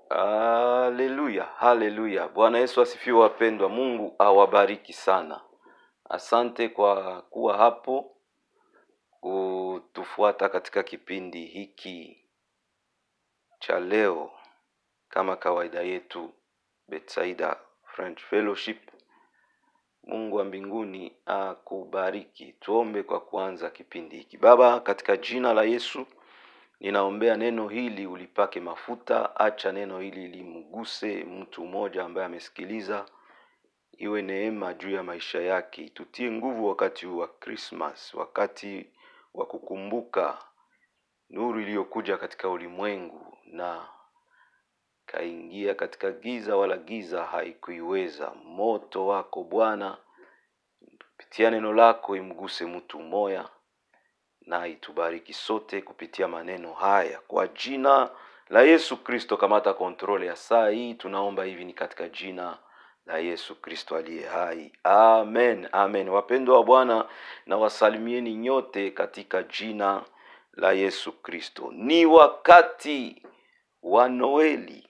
Haleluya, haleluya. Bwana Yesu asifiwe wapendwa. Mungu awabariki sana. Asante kwa kuwa hapo kutufuata katika kipindi hiki cha leo. Kama kawaida yetu Bethsaida French Fellowship. Mungu wa mbinguni akubariki. Tuombe kwa kuanza kipindi hiki. Baba, katika jina la Yesu ninaombea neno hili ulipake mafuta. Acha neno hili limguse mtu mmoja ambaye amesikiliza. Iwe neema juu ya maisha yake. Tutie nguvu wakati wa Christmas, wakati wa kukumbuka nuru iliyokuja katika ulimwengu na kaingia katika giza, wala giza haikuiweza. Moto wako Bwana kupitia neno lako imguse mtu mmoja, na itubariki sote kupitia maneno haya. Kwa jina la Yesu Kristo, kamata kontrole ya saa hii. Tunaomba hivi ni katika jina la Yesu Kristo aliye hai. Amen, amen. Wapendwa wa Bwana, na wasalimieni nyote katika jina la Yesu Kristo. Ni wakati wa Noeli,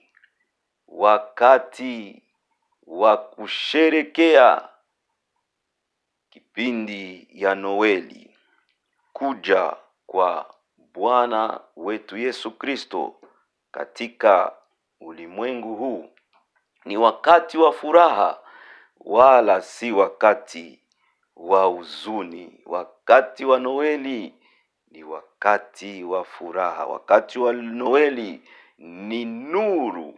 wakati wa kusherekea kipindi ya Noeli, kuja kwa Bwana wetu Yesu Kristo katika ulimwengu huu. Ni wakati wa furaha, wala si wakati wa huzuni. Wakati wa Noeli ni wakati wa furaha. Wakati wa Noeli ni nuru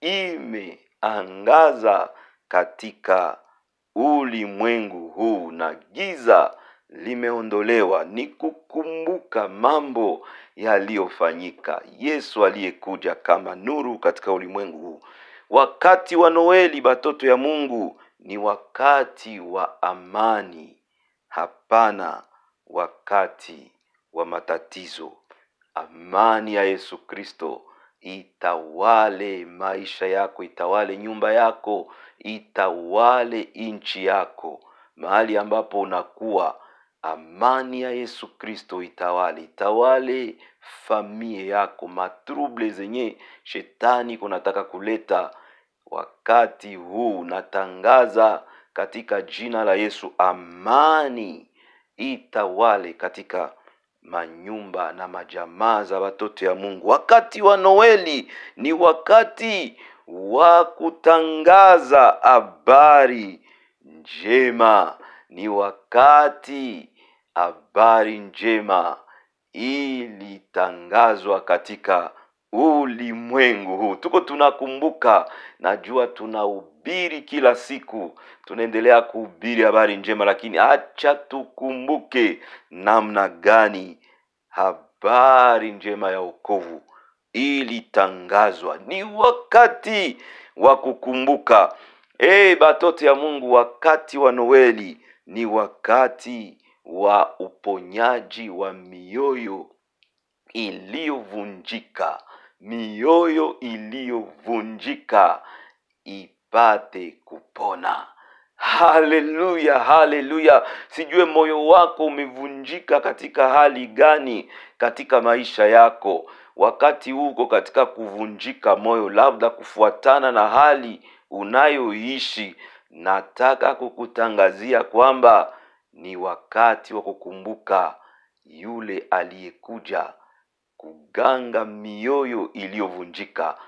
imeangaza katika ulimwengu huu na giza limeondolewa. Ni kukumbuka mambo yaliyofanyika. Yesu aliyekuja kama nuru katika ulimwengu huu. Wakati wa Noeli, batoto ya Mungu, ni wakati wa amani. Hapana wakati wa matatizo. Amani ya Yesu Kristo itawale maisha yako, itawale nyumba yako, itawale nchi yako. Mahali ambapo unakuwa, amani ya Yesu Kristo itawale familia yako. Matrouble zenye shetani kunataka kuleta wakati huu, natangaza katika jina la Yesu, amani itawale katika manyumba na majamaa za watoto ya Mungu. Wakati wa Noeli ni wakati wa kutangaza habari njema. Ni wakati habari njema ilitangazwa katika ulimwengu huu. Tuko tunakumbuka, najua tunahubiri kila siku, tunaendelea kuhubiri habari njema, lakini acha tukumbuke namna gani habari njema ya wokovu ilitangazwa. Ni wakati wa kukumbuka. Batoto ya Mungu, wakati wa Noeli ni wakati wa uponyaji wa mioyo iliyovunjika. Mioyo iliyovunjika ipate kupona. Haleluya, haleluya. Sijue moyo wako umevunjika katika hali gani katika maisha yako. Wakati uko katika kuvunjika moyo, labda kufuatana na hali unayoishi, nataka kukutangazia kwamba ni wakati wa kukumbuka yule aliyekuja kuganga mioyo iliyovunjika.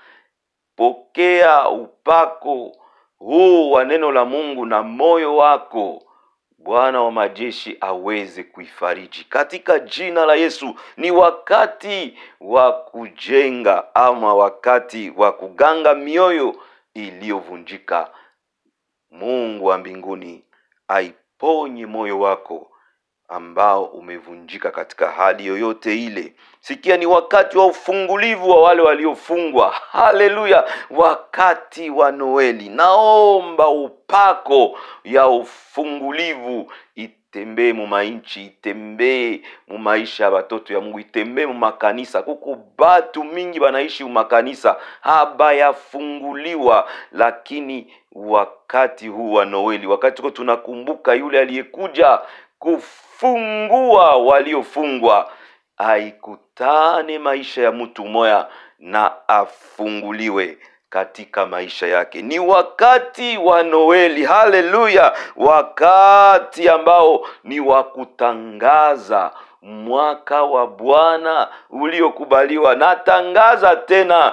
Pokea upako huu wa neno la Mungu na moyo wako Bwana wa majeshi aweze kuifariji katika jina la Yesu. Ni wakati wa kujenga, ama wakati wa kuganga mioyo iliyovunjika. Mungu wa mbinguni aiponye moyo wako ambao umevunjika katika hali yoyote ile. Sikia, ni wakati wa ufungulivu wa wale waliofungwa. Haleluya. Wakati wa Noeli, naomba upako ya ufungulivu itembee mu mainchi, itembee mu maisha ya watoto ya Mungu, itembee mu makanisa. Kuko batu mingi banaishi mu makanisa haba yafunguliwa, lakini wakati huu wa Noeli, wakati tuko tunakumbuka yule aliyekuja kufungua waliofungwa, aikutane maisha ya mtu moya na afunguliwe. katika maisha yake. Ni wakati wa Noeli, haleluya, wakati ambao ni wa kutangaza mwaka wa Bwana uliokubaliwa. Natangaza tena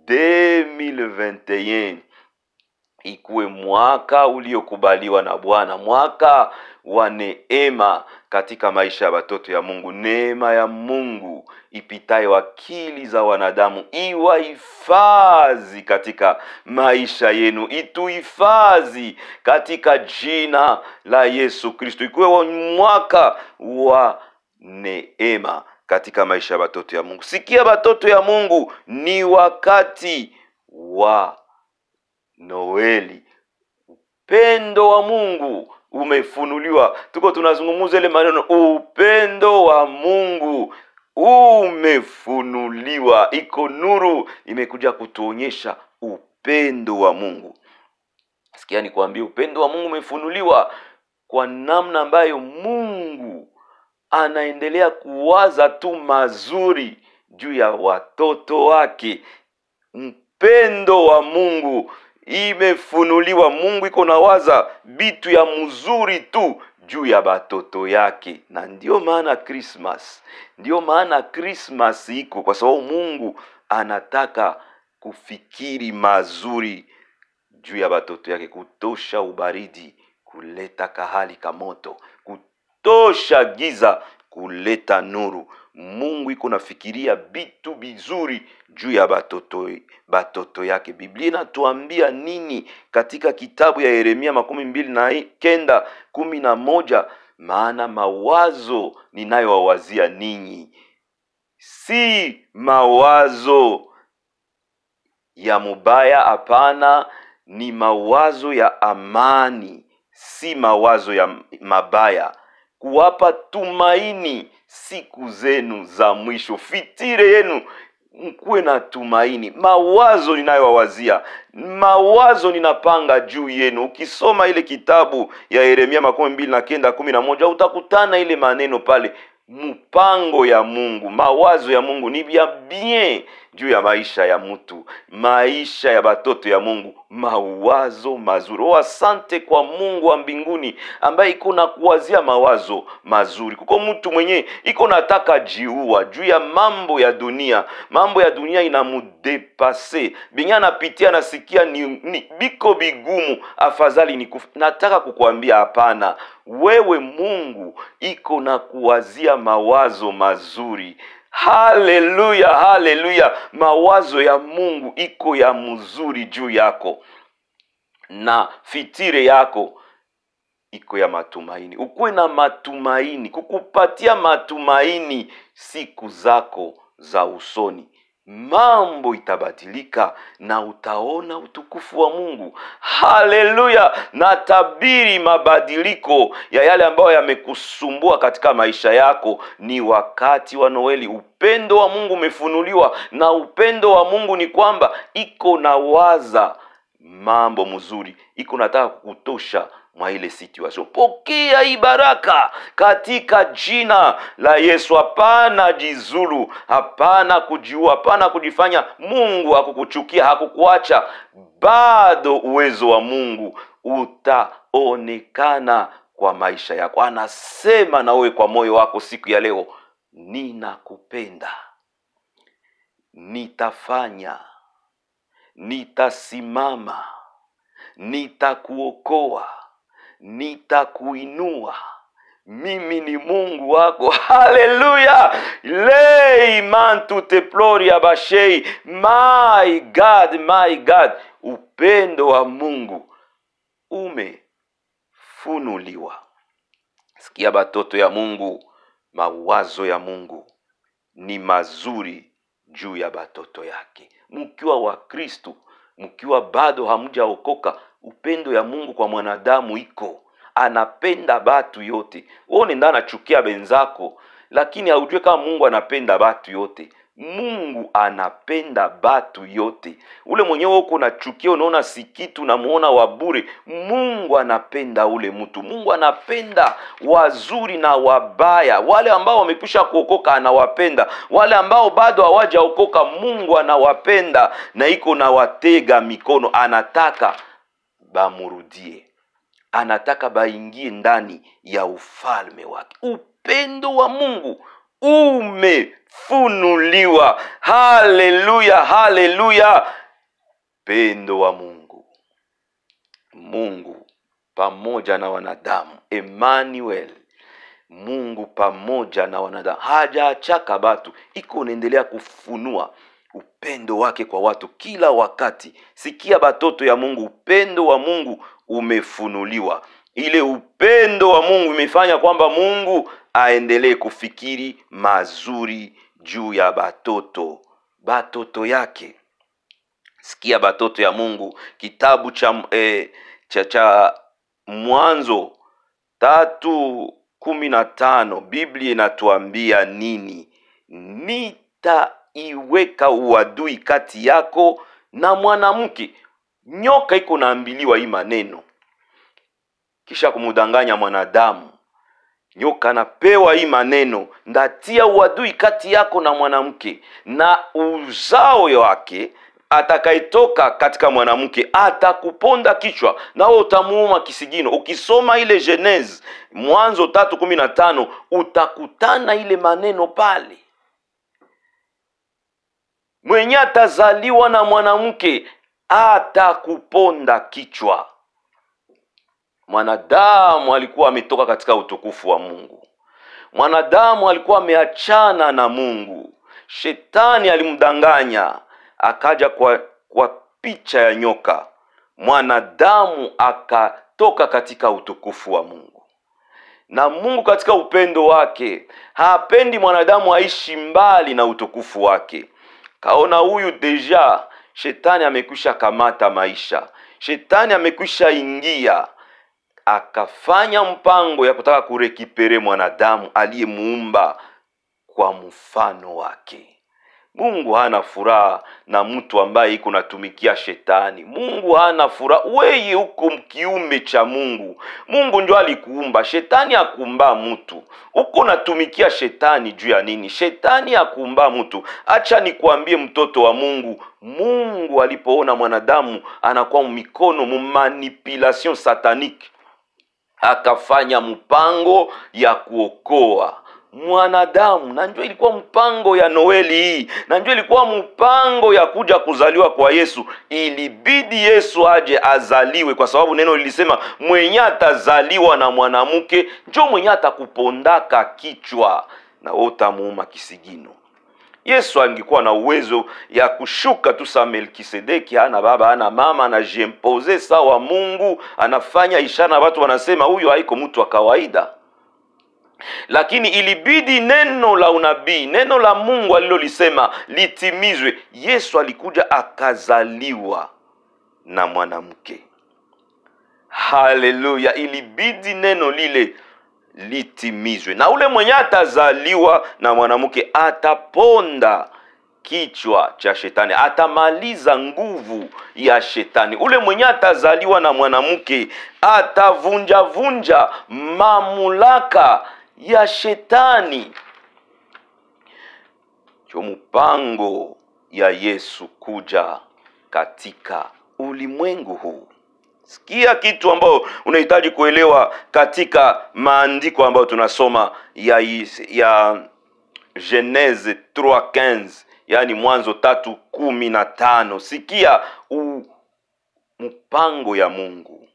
2021 ikuwe mwaka uliokubaliwa na Bwana, mwaka wa neema katika maisha ya watoto ya Mungu. Neema ya Mungu ipitayo akili za wanadamu iwahifadhi katika maisha yenu, ituhifadhi katika jina la Yesu Kristo. Ikuwe mwaka wa neema katika maisha ya watoto ya Mungu. Sikia watoto ya Mungu, ni wakati wa Noeli. Upendo wa Mungu umefunuliwa. Tuko tunazungumza ile maneno, upendo wa Mungu umefunuliwa. Iko nuru imekuja kutuonyesha upendo wa Mungu. Sikia nikwambie, upendo wa Mungu umefunuliwa kwa namna ambayo Mungu anaendelea kuwaza tu mazuri juu ya watoto wake. Upendo wa Mungu imefunuliwa. Mungu iko nawaza bitu ya mzuri tu juu ya batoto yake. Na ndio maana Christmas iko, kwa sababu Mungu anataka kufikiri mazuri juu ya batoto yake, kutosha ubaridi, kuleta kahali kamoto, kutosha giza, kuleta nuru. Mungu iko nafikiria bitu bizuri juu ya batoto yake. Biblia inatuambia nini katika kitabu ya Yeremia 29:11? Maana mawazo ninayowawazia ninyi si mawazo ya mubaya, hapana, ni mawazo ya amani, si mawazo ya mabaya, kuwapa tumaini siku zenu za mwisho. Fitire yenu mkuwe na tumaini. Mawazo ninayowawazia, mawazo ninapanga juu yenu. Ukisoma ile kitabu ya Yeremia 29:11 utakutana ile maneno pale. Mpango ya Mungu, mawazo ya Mungu ni bien juu ya maisha ya mtu, maisha ya batoto ya Mungu, mawazo mazuri. Asante kwa Mungu wa mbinguni ambaye iko na kuwazia mawazo mazuri. Kuko mtu mwenye iko nataka jiua juu ya mambo ya dunia. Mambo ya dunia inamudepase. Binya napitia nasikia ni biko bigumu, afadhali ni nataka kukuambia hapana. Wewe Mungu iko na kuwazia mawazo mazuri. Haleluya, haleluya. Mawazo ya Mungu iko ya mzuri juu yako, na fitire yako iko ya matumaini. Ukuwe na matumaini, kukupatia matumaini siku zako za usoni. Mambo itabadilika na utaona utukufu wa Mungu. Haleluya. Natabiri mabadiliko ya yale ambayo yamekusumbua katika maisha yako. Ni wakati wa Noeli. Upendo wa Mungu umefunuliwa, na upendo wa Mungu ni kwamba iko na waza mambo mzuri, iko nataka kukutosha mwa ile situation. Pokea hii baraka katika jina la Yesu. Hapana jizulu, hapana kujiua, hapana kujifanya Mungu hakukuchukia, hakukuacha. Bado uwezo wa Mungu utaonekana kwa maisha yako. Anasema na wewe kwa moyo wako siku ya leo, ninakupenda, nitafanya, nitasimama, nitakuokoa, nitakuinua. Mimi ni Mungu wako. Haleluya. Lei mantu te gloria bashei. My God, my God. Upendo wa Mungu umefunuliwa. Sikia batoto ya Mungu, mawazo ya Mungu ni mazuri juu ya batoto yake. Mkiwa wa Kristo, mkiwa bado hamjaokoka, upendo ya Mungu kwa mwanadamu iko. Anapenda batu yote. Wewe nenda nachukia benzako, lakini haujue kama Mungu anapenda batu yote. Mungu anapenda batu yote. Ule mwenyewe uko na chukia, unaona si kitu, unamuona wa bure, Mungu anapenda ule mtu. Mungu anapenda wazuri na wabaya. Wale ambao wamekwisha kuokoka anawapenda, wale ambao bado hawajaokoka Mungu anawapenda, na iko na watega mikono. Anataka bamurudie, anataka baingie ndani ya ufalme wake. Upendo wa Mungu umefunuliwa. Haleluya, haleluya. Pendo wa Mungu, Mungu pamoja na wanadamu, Emmanuel, Mungu pamoja na wanadamu. Hajaachaka batu, iko naendelea kufunua upendo wake kwa watu kila wakati. Sikia batoto ya Mungu, upendo wa Mungu umefunuliwa. Ile upendo wa Mungu imefanya kwamba Mungu aendelee kufikiri mazuri juu ya batoto yake. Sikia batoto ya Mungu, kitabu cha Mwanzo 3:15 Biblia inatuambia nini? Nitaiweka uadui kati yako na mwanamke. Nyoka iko naambiliwa hii maneno kisha kumudanganya mwanadamu. Nyoka napewa hii maneno, ndatia uadui kati yako na mwanamke, na uzao wake atakaitoka katika mwanamke atakuponda kichwa, na utamuuma kisigino. Ukisoma ile Genese Mwanzo 3:15 utakutana ile maneno pale. Mwenye atazaliwa na mwanamke atakuponda kichwa. Mwanadamu alikuwa ametoka katika utukufu wa Mungu. Mwanadamu alikuwa ameachana na Mungu. Shetani alimdanganya, akaja kwa picha ya nyoka. Mwanadamu akatoka katika utukufu wa Mungu. Na Mungu katika upendo wake hapendi mwanadamu aishi mbali na utukufu wake. Kaona huyu deja shetani amekwisha kamata maisha. Shetani amekwisha ingia, akafanya mpango ya kutaka kurekipere mwanadamu aliyemuumba kwa mfano wake. Mungu hana furaha na mtu ambaye iko natumikia shetani. Mungu hana furaha. Wewe uko kiumbe cha Mungu. Mungu ndio alikuumba. Shetani hakuumba mtu. Uko natumikia shetani juu ya nini? Shetani hakuumba mtu. Acha nikwambie mtoto wa Mungu, Mungu alipoona mwanadamu anakuwa mikono manipulation satanique, akafanya mpango ya kuokoa mwanadamu. Na njoo ilikuwa mpango ya Noeli hii, na njoo ilikuwa mpango ya kuja kuzaliwa kwa Yesu. Ilibidi Yesu aje azaliwe, kwa sababu neno lilisema mwenye atazaliwa na mwanamke njoo mwenye atakupondaka kichwa na utamuuma kisigino. Yesu angekuwa na uwezo ya kushuka tu sa Melkisedeki, hana baba hana mama, anajimpose sawa Mungu, anafanya ishara, watu wanasema huyo haiko mtu wa kawaida. Lakini ilibidi neno la unabii, neno la Mungu alilolisema litimizwe. Yesu alikuja akazaliwa na mwanamke. Haleluya! Ilibidi neno lile litimizwe. Na ule mwenye atazaliwa na mwanamke ataponda kichwa cha shetani, atamaliza nguvu ya shetani. Ule mwenye atazaliwa na mwanamke atavunja mamlaka ya shetani. Cho mpango ya Yesu kuja katika ulimwengu huu. Sikia kitu ambao unahitaji kuelewa katika maandiko ambayo tunasoma ya Genese 3:15, yani Mwanzo 3:15. Sikia mpango ya Mungu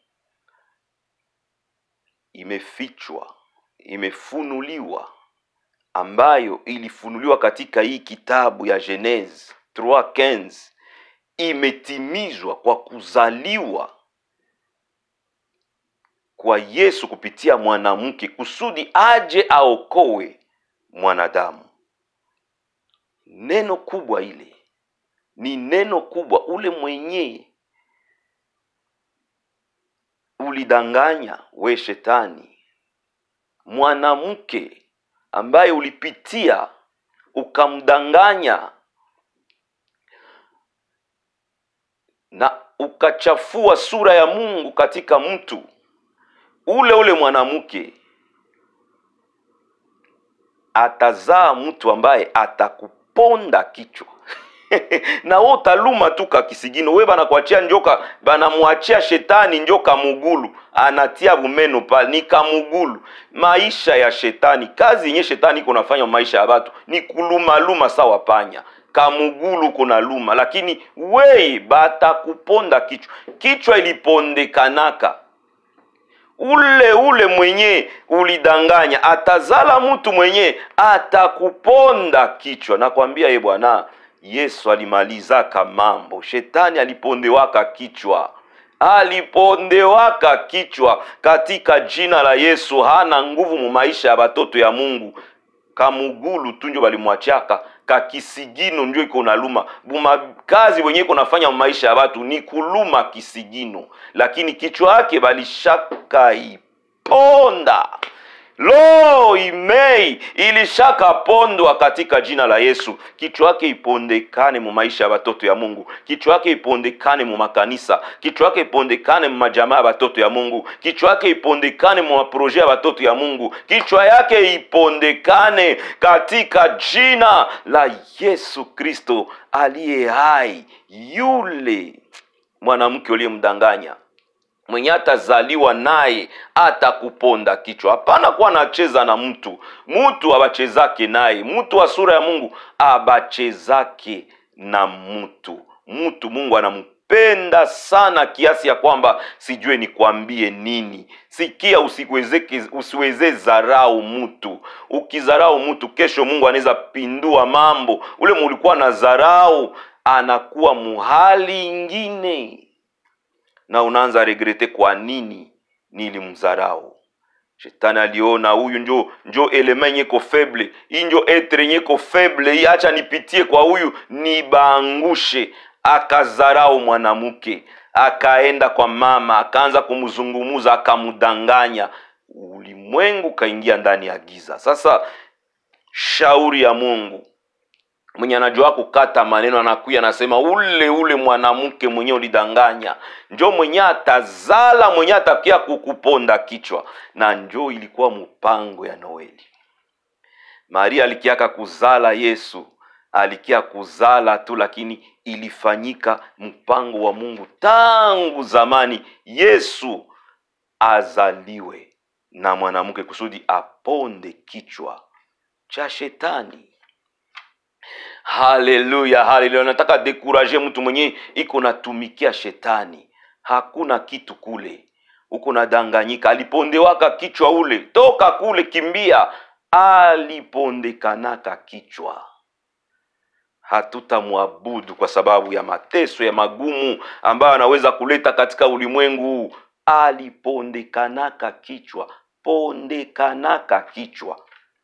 imefichwa, imefunuliwa, ambayo ilifunuliwa katika hii kitabu ya Genese 3:15, imetimizwa kwa kuzaliwa kwa Yesu kupitia mwanamke, kusudi aje aokoe mwanadamu. Neno kubwa ile ni neno kubwa. Ule mwenye ulidanganya we shetani, mwanamke ambaye ulipitia ukamdanganya na ukachafua sura ya Mungu katika mtu, ule mwanamke atazaa mtu ambaye atakuponda kichwa. Na wewe utaluma tu kakisigino. Wewe banakuachia njoka, banamuachia shetani njoka mugulu, anatia bumeno pale, ni kamugulu. Maisha ya shetani, kazi yenye shetani iko nafanya maisha ya watu ni kuluma sawa panya. Kamugulu kuna luma, lakini wewe batakuponda kichwa. Kichwa ilipondekanaka. Ule mwenye ulidanganya atazala mtu mwenye atakuponda kichwa. Nakwambia Bwana Yesu alimalizaka mambo. Shetani alipondewaka kichwa. Alipondewaka kichwa katika jina la Yesu. Hana nguvu mu maisha ya batoto ya Mungu. Kamugulu tunjo balimwachaka, kakisigino njo iko naluma. Buma kazi wenye iko nafanya maisha ya watu ni kuluma kisigino, lakini kichwa yake balishaka iponda. Lo, imei ilishaka pondwa katika jina la Yesu. Kichwa yake ipondekane mu maisha ya watoto ya Mungu. Kichwa yake ipondekane mu makanisa. Kichwa yake ipondekane mu majamaa ya watoto ya Mungu. Kichwa yake ipondekane mu maproje ya watoto ya Mungu. Kichwa yake ipondekane katika jina la Yesu Kristo aliye hai. Yule mwanamke uliyemdanganya, mwenye atazaliwa naye atakuponda kichwa. Hapana kuwa anacheza na mtu. Mtu abachezake naye. Mtu wa sura ya Mungu abachezake na mtu. Mtu Mungu anampenda sana kiasi ya kwamba sijue nikwambie nini. Sikia, usiweze zarau mtu. Ukizarau mtu, kesho Mungu anaweza pindua mambo. Ule mulikuwa na zarau anakuwa muhali ingine, na unaanza regrete kwa nini nilimzarau. Shetani aliona huyu njo element nyeko faible, hii njo etre nyeko faible, hii acha nipitie kwa huyu nibaangushe. Akazarau mwanamke, akaenda kwa mama, akaanza kumzungumuza, akamudanganya. Ulimwengu kaingia ndani ya giza. Sasa shauri ya Mungu, mwenye anajua kukata maneno, anakuya anasema ule mwanamke mwenye ulidanganya njo mwenye atazala, mwenye atakia kukuponda kichwa. Na njo ilikuwa mpango ya Noeli. Maria alikiaka kuzala Yesu, alikia kuzala tu, lakini ilifanyika mpango wa Mungu tangu zamani. Yesu azaliwe na mwanamke kusudi aponde kichwa cha shetani. Haleluya, haleluya. Nataka dekuraje mtu mwenye iko natumikia shetani. Hakuna kitu kule. Uko nadanganyika. Alipondewaka kichwa ule. Toka kule, kimbia. Alipondekanaka kichwa. Hatutamwabudu kwa sababu ya mateso ya magumu ambayo anaweza kuleta katika ulimwengu. Alipondekanaka kichwa. Pondekanaka kichwa.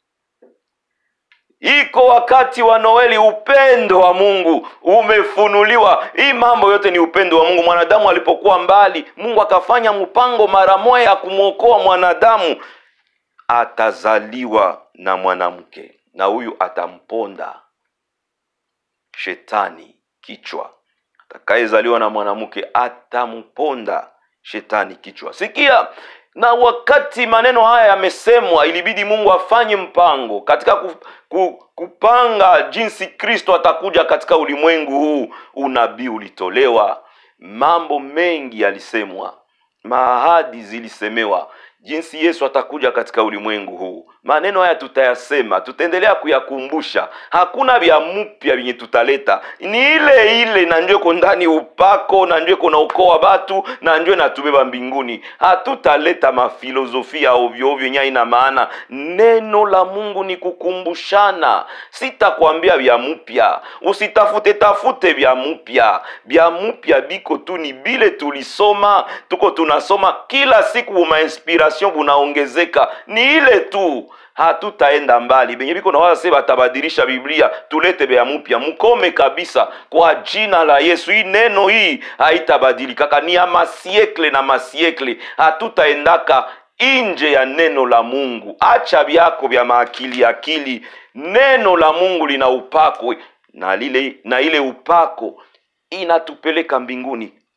Iko wakati wa Noeli, upendo wa Mungu umefunuliwa. Hii mambo yote ni upendo wa Mungu. Mwanadamu alipokuwa mbali, Mungu akafanya mpango mara moja kumuokoa mwanadamu. Atazaliwa na mwanamke, na huyu atamponda shetani kichwa. Atakayezaliwa na mwanamke atamponda shetani kichwa. Sikia, na wakati maneno haya yamesemwa, ilibidi Mungu afanye mpango katika kupanga jinsi Kristo atakuja katika ulimwengu huu. Unabii ulitolewa, mambo mengi yalisemwa, maahadi zilisemewa jinsi Yesu atakuja katika ulimwengu huu. Maneno haya tutayasema, tutaendelea kuyakumbusha. Hakuna vya mpya vyenye tutaleta. Ni ile na njoo iko ndani upako, na njoo iko na ukoa watu, na njoo natubeba mbinguni. Hatutaleta mafilosofia ovyo ovyo yenye ina maana. Neno la Mungu ni kukumbushana. Sitakwambia vya mpya. Usitafute vya mpya. Vya mpya biko tu ni bile tulisoma, tuko tunasoma kila siku, inspiration bunaongezeka. Ni ile tu. Hatutaenda mbali. Benye biko na waza seba tabadilisha Biblia, tulete bya mpya. Mkome kabisa kwa jina la Yesu. Hii neno hii haitabadilika. Kaka ni ya masiekle na masiekle. Hatutaendaka inje ya neno la Mungu. Acha byako bya akili. Neno la Mungu lina upako, na ile upako inatupeleka mbinguni.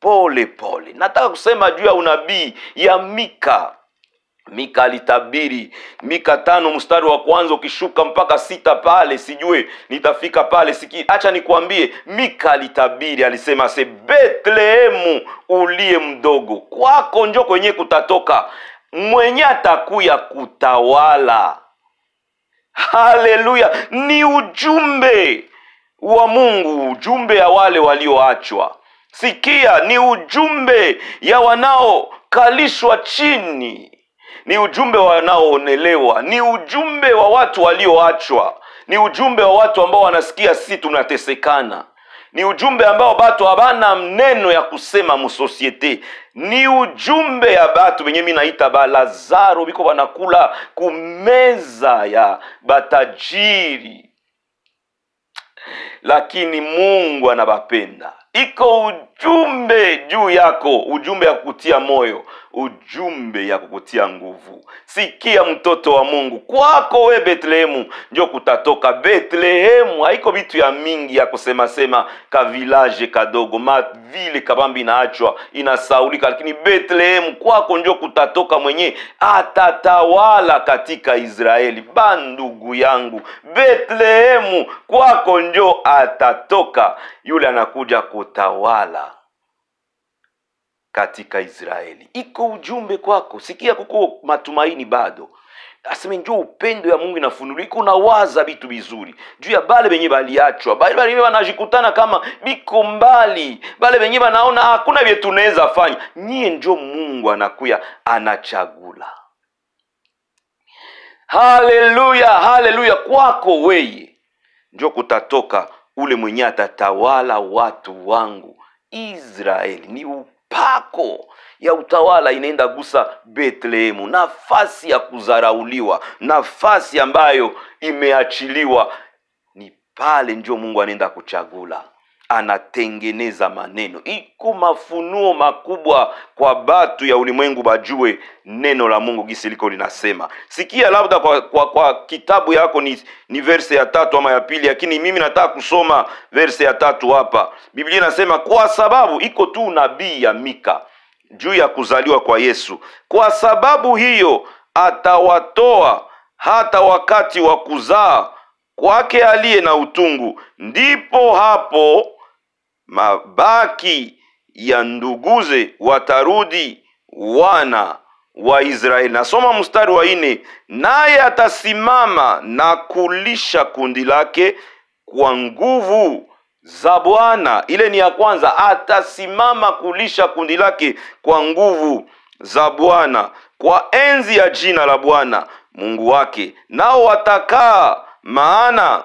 pole pole. Nataka kusema juu ya unabii ya Mika. Mika alitabiri, Mika 5 mstari wa kwanza ukishuka mpaka 6 pale, sijue nitafika pale. Acha nikwambie, Mika alitabiri, alisema Bethlehemu uliye mdogo, kwako njo kwenye kutatoka mwenye atakuya kutawala. Haleluya! Ni ujumbe wa Mungu, ujumbe ya wale walioachwa. Sikia, ni ujumbe ya wanaokalishwa chini, ni ujumbe wanaoonelewa, ni ujumbe wa watu walioachwa, ni ujumbe wa watu ambao wanasikia sisi tunatesekana, ni ujumbe ambao batu habana neno ya kusema mu societe, ni ujumbe ya batu benye mimi naita ba Lazaro biko banakula kumeza ya batajiri, lakini Mungu anabapenda. Iko ujumbe juu yako, ujumbe ya kukutia moyo, ujumbe ya kukutia nguvu. Sikia mtoto wa Mungu, kwako we Bethlehemu njo kutatoka. Bethlehemu haiko vitu ya mingi ya kusema sema ka village kadogo, ma vile kabambi inaachwa inasaulika, lakini Bethlehemu kwako njo kutatoka mwenye atatawala katika Israeli. Bandugu yangu, Bethlehemu kwako njo atatoka yule anakuja kutawala katika Israeli. Iko ujumbe kwako. Sikia, kuko matumaini bado. Aseme njoo upendo ya Mungu inafunuliwa. Iko nawaza vitu vizuri juu ya bale benye baliachwa, bale benye wanajikutana kama biko mbali, bale benye wanaona hakuna vile tunaweza fanya. Nyie njoo Mungu anakuya anachagula. Haleluya, haleluya. Kwako weye njoo kutatoka ule mwenye atatawala watu wangu Israeli. Ni upako ya utawala inaenda gusa Bethlehemu, nafasi ya kuzarauliwa, nafasi ambayo imeachiliwa. Ni pale ndio Mungu anaenda kuchagula, anatengeneza maneno. Iko mafunuo makubwa kwa batu ya ulimwengu bajue neno la Mungu gisi liko linasema. Sikia, labda kwa kitabu yako ni verse ya 3 ama ya 2, lakini mimi nataka kusoma verse ya 3 hapa. Biblia inasema kwa sababu iko tu nabii ya Mika juu ya kuzaliwa kwa Yesu. Kwa sababu hiyo atawatoa hata wakati wa kuzaa kwake aliye na utungu, ndipo hapo mabaki ya nduguze watarudi wana wa Israeli. Nasoma mstari wa 4, naye atasimama na kulisha kundi lake kwa nguvu za Bwana. Ile ni ya kwanza, atasimama kulisha kundi lake kwa nguvu za Bwana, kwa enzi ya jina la Bwana Mungu wake, nao watakaa, maana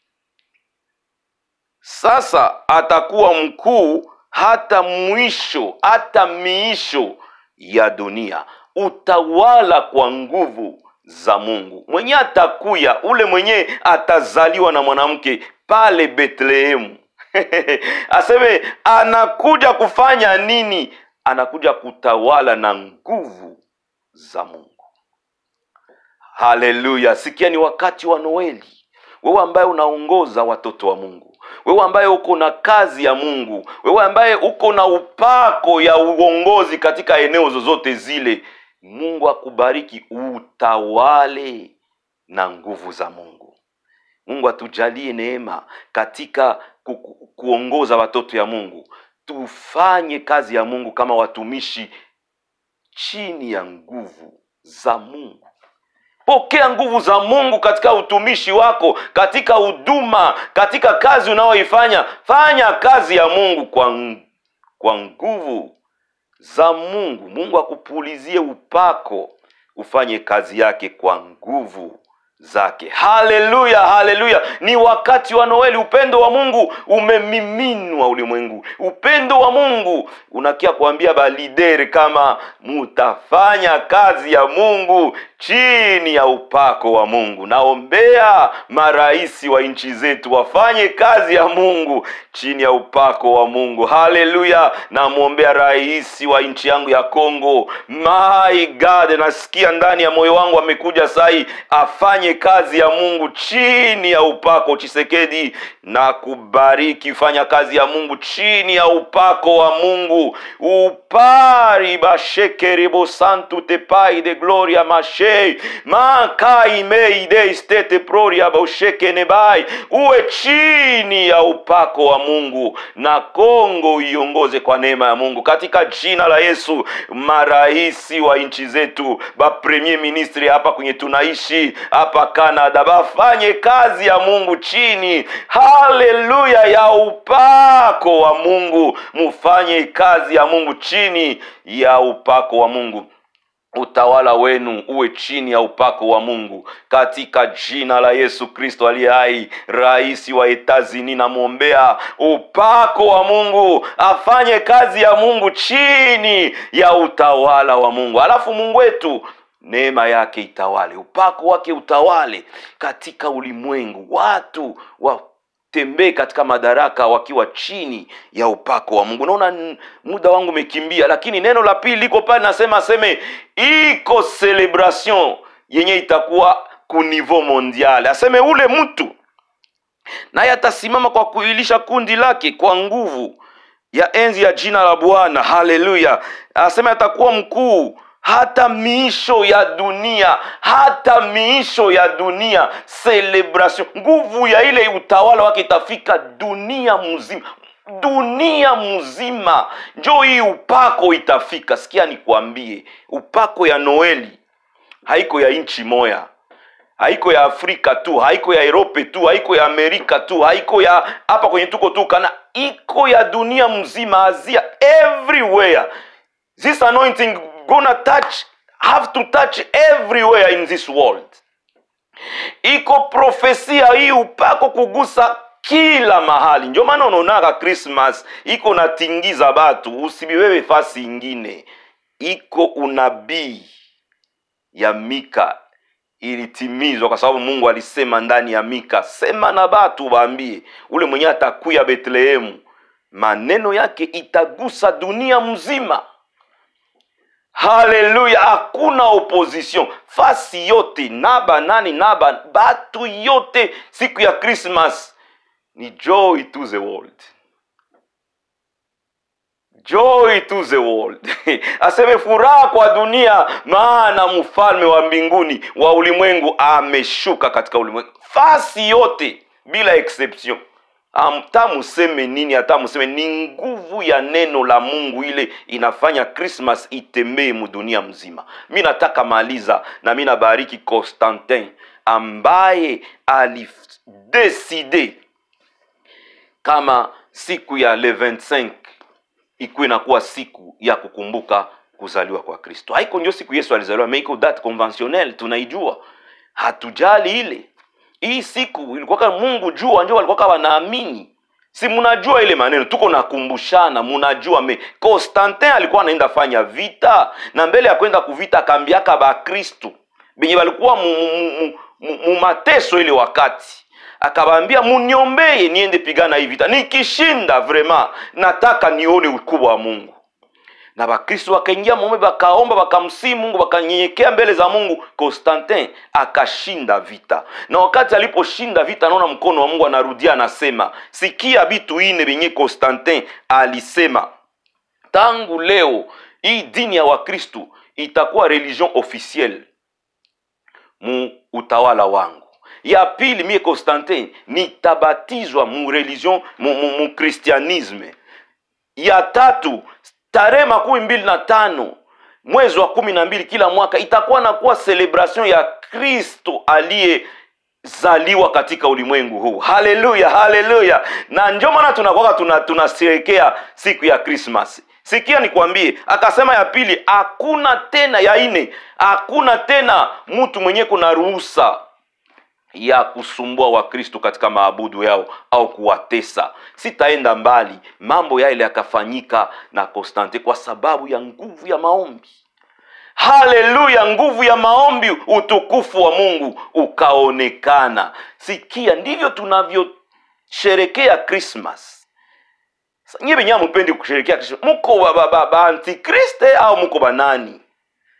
sasa atakuwa mkuu hata mwisho, hata miisho ya dunia. Utawala kwa nguvu za Mungu. Mwenye atakuya, ule mwenye atazaliwa na mwanamke pale Bethlehemu. Aseme anakuja kufanya nini? Anakuja kutawala na nguvu za Mungu. Haleluya. Sikia, ni wakati wa Noeli. Wewe ambaye unaongoza watoto wa Mungu, wewe ambaye uko na kazi ya Mungu, wewe ambaye uko na upako ya uongozi katika eneo zozote zile, Mungu akubariki, utawale na nguvu za Mungu. Mungu atujalie neema katika kuongoza watoto ya Mungu. Tufanye kazi ya Mungu kama watumishi chini ya nguvu za Mungu. Pokea nguvu za Mungu katika utumishi wako, katika huduma, katika kazi unaoifanya. Fanya kazi ya Mungu kwa nguvu za Mungu. Mungu akupulizie upako, ufanye kazi yake kwa nguvu zake. Haleluya, haleluya. Ni wakati wa Noeli. Upendo wa Mungu umemiminwa ulimwengu. Upendo wa Mungu unakia kuambia balideri kama mutafanya kazi ya Mungu chini ya upako wa Mungu. Naombea maraisi wa nchi zetu wafanye kazi ya Mungu chini ya upako wa Mungu. Haleluya. Namuombea raisi wa nchi yangu ya Kongo. My God, nasikia ndani ya moyo wangu amekuja sai afanye ufanye kazi ya Mungu chini ya upako. Tshisekedi, na kubariki, fanya kazi ya Mungu chini ya upako wa Mungu. Upari bashekeribo santu te pai de gloria mashe mankai meide stete proria bosheke nebai. Uwe chini ya upako wa Mungu na Kongo iongoze kwa neema ya Mungu katika jina la Yesu. Maraisi wa nchi zetu, ba premier ministre hapa kwenye tunaishi hapa Canada, bafanye kazi ya Mungu chini, haleluya, ya upako wa Mungu. Mufanye kazi ya Mungu chini ya upako wa Mungu. Utawala wenu uwe chini ya upako wa Mungu katika jina la Yesu Kristo aliye hai. Rais wa Etazini, na muombea upako wa Mungu, afanye kazi ya Mungu chini ya utawala wa Mungu. Alafu Mungu wetu, neema yake itawale, upako wake utawale katika ulimwengu. Watu watembee katika madaraka wakiwa chini ya upako wa Mungu. Naona muda wangu umekimbia, lakini neno la pili liko pale, nasema iko celebration yenye itakuwa ku niveau mondial. Aseme ule mtu naye atasimama kwa kuilisha kundi lake kwa nguvu ya enzi ya jina la Bwana. Haleluya. Aseme atakuwa mkuu hata miisho ya dunia, hata miisho ya dunia. Celebration, nguvu ya ile utawala wake itafika dunia mzima. Dunia mzima njoo hii upako itafika. Sikia nikwambie, upako ya Noeli haiko ya nchi moya, haiko ya Afrika tu, haiko ya Europe tu, haiko ya Amerika tu, haiko ya hapa kwenye tuko tu kana, iko ya dunia mzima, Asia, everywhere. This anointing have to touch everywhere in this world. Iko profesia hii upako kugusa kila mahali. Ndio maana unaona Christmas iko natingiza batu, usibiwewe fasi ingine. Iko unabii ya Mika ilitimizwa kwa sababu Mungu alisema ndani ya Mika, sema na batu waambie ule mwenye atakuya Betlehemu, maneno yake itagusa dunia mzima. Haleluya, hakuna opposition. Fasi yote, naba nani naba, batu yote, siku ya Christmas ni joy to the world. Joy to the world. Aseme furaha kwa dunia, maana mfalme wa mbinguni wa ulimwengu ameshuka katika ulimwengu. Fasi yote bila exception. Hata museme nini, hata museme ni nguvu ya neno la Mungu ile inafanya Christmas itembee dunia mzima. Mimi nataka maliza na mimi nabariki Constantin ambaye alideside kama siku ya le 25 ikuwe inakuwa siku ya kukumbuka kuzaliwa kwa Kristo. Haiko ndio siku Yesu alizaliwa, mais iko date conventionnelle, tunaijua. Hatujali ile. Hii siku ilikuwa Mungu jua ndio walikuwa wanaamini. Si mnajua ile maneno, tuko nakumbushana, mnajua Constantin alikuwa anaenda fanya vita, na mbele ya kwenda kuvita akambiaka ba Kristo benye walikuwa mu mateso ile wakati. Akawaambia muniombee niende pigana hii vita. Nikishinda vraiment nataka nione ukubwa wa Mungu. Na Bakristo wakaingia muombe, bakaomba, bakamsihi Mungu, bakanyenyekea mbele za Mungu. Constantin akashinda vita. Na wakati aliposhinda vita, naona mkono wa Mungu anarudia anasema, sikia bitu ine benye Constantin alisema, tangu leo hii dini ya Wakristo itakuwa religion officielle mu utawala wangu. Ya pili, mie Constantin nitabatizwa mu religion mu christianisme. Ya tatu, tarehe 25 mwezi wa 12 kila mwaka itakuwa na kuwa celebration ya Kristo aliyezaliwa katika ulimwengu huu. Haleluya, haleluya. Na ndio maana tunakuwa tunasherehekea siku ya Christmas. Sikia nikwambie, akasema ya pili, hakuna tena, ya ine, hakuna tena mtu mwenye kuna ruhusa ya kusumbua wa Kristo katika maabudu yao au kuwatesa. Sitaenda mbali, mambo yale yakafanyika na Constantin kwa sababu ya nguvu ya maombi. Haleluya, nguvu ya maombi, utukufu wa Mungu ukaonekana. Sikia, ndivyo tunavyosherekea Christmas. Nyebe nyamu pendi kusherekea Christmas. Muko ba antikriste au muko banani?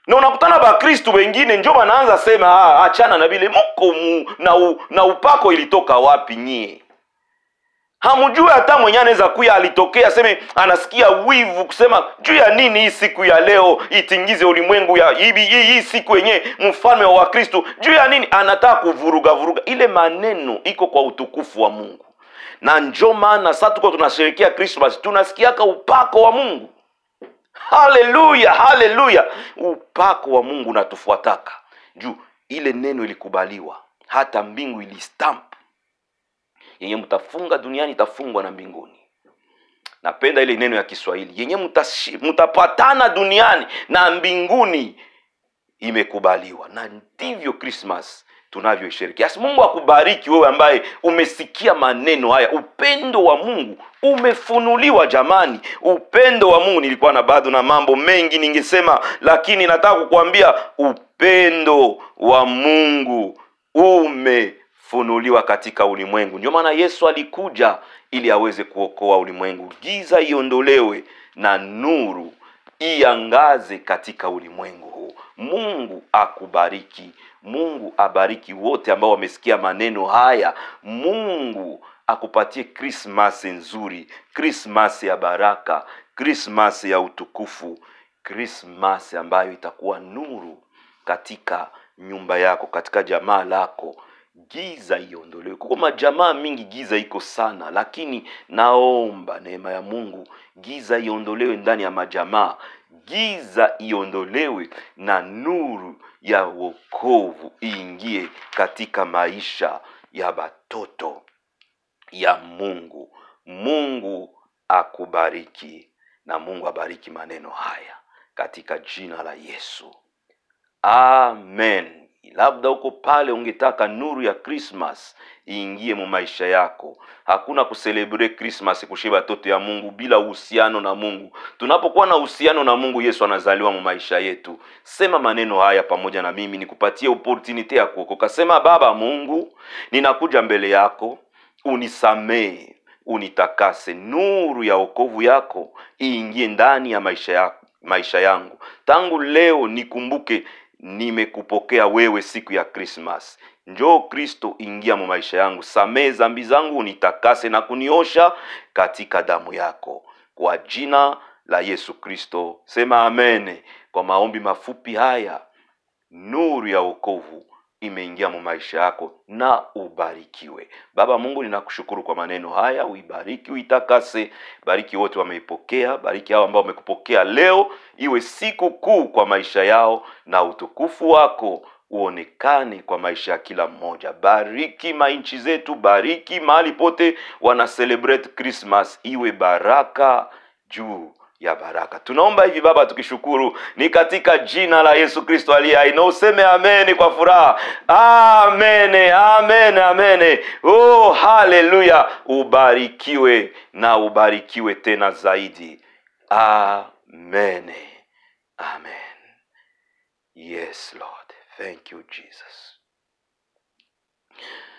Na unakutana Bakristu wengine njo wanaanza sema achana na vile muko na upako ilitoka wapi nyie? Hamujue hata mwenye anaweza kuya alitokea seme anasikia wivu kusema juu ya nini hii siku ya leo itingize ulimwengu ya hii siku yenye mfalme wa Wakristo, juu ya nini anataka kuvuruga. Ile maneno iko kwa utukufu wa Mungu. Na njo maana sasa tuko tunasherehekea Christmas, tunasikiaka upako wa Mungu. Haleluya, haleluya. Upako wa Mungu natufuataka. Juu ile neno ilikubaliwa, hata mbingu ilistamp. Yenye mtafunga duniani itafungwa na mbinguni. Napenda ile neno ya Kiswahili, yenye mtapatana duniani na mbinguni imekubaliwa. Na ndivyo Christmas tunavyoisherehekea. Mungu akubariki wewe ambaye umesikia maneno haya. Upendo wa Mungu umefunuliwa jamani. Upendo wa Mungu, nilikuwa na bado na mambo mengi ningesema, lakini nataka kukuambia upendo wa Mungu umefunuliwa katika ulimwengu. Ndio maana Yesu alikuja ili aweze kuokoa ulimwengu. Giza iondolewe na nuru iangaze katika ulimwengu huu. Mungu akubariki. Mungu abariki wote ambao wamesikia maneno haya. Mungu akupatie Christmas nzuri, Christmas ya baraka, Christmas ya utukufu, Christmas ambayo itakuwa nuru katika nyumba yako, katika jamaa lako. Giza iondolewe. Kwa majamaa mingi giza iko sana, lakini naomba neema ya Mungu giza iondolewe ndani ya majamaa. Giza iondolewe na nuru ya wokovu iingie katika maisha ya batoto ya Mungu. Mungu akubariki na Mungu abariki maneno haya katika jina la Yesu. Amen. Labda uko pale ungetaka nuru ya Christmas iingie mu maisha yako. Hakuna kucelebrate Christmas kushiba toto ya Mungu bila uhusiano na Mungu. Tunapokuwa na uhusiano na Mungu, Yesu anazaliwa mu maisha yetu. Sema maneno haya pamoja na mimi nikupatie opportunity ya kuokoka. Sema, Baba Mungu, ninakuja mbele yako, unisamee, unitakase. Nuru ya wokovu yako iingie ndani ya maisha yangu. Tangu leo nikumbuke nimekupokea wewe siku ya Christmas. Njoo Kristo, ingia mu maisha yangu. Samee dhambi zangu, unitakase na kuniosha katika damu yako. Kwa jina la Yesu Kristo. Sema amen. Kwa maombi mafupi haya, nuru ya wokovu imeingia mu maisha yako na ubarikiwe. Baba Mungu, ninakushukuru kwa maneno haya. Uibariki, uitakase. Bariki wote wameipokea. Bariki hao ambao wamekupokea leo. Iwe siku kuu kwa maisha yao na utukufu wako uonekane kwa maisha ya kila mmoja. Bariki mainchi zetu. Bariki mahali pote wana celebrate Christmas. Iwe baraka juu ya baraka. Tunaomba hivi Baba tukishukuru ni katika jina la Yesu Kristo aliye hai. Na useme amen kwa furaha. Amen, amen, amen. Oh, haleluya. Ubarikiwe na ubarikiwe tena zaidi. Amen. Amen. Yes, Lord. Thank you, Jesus.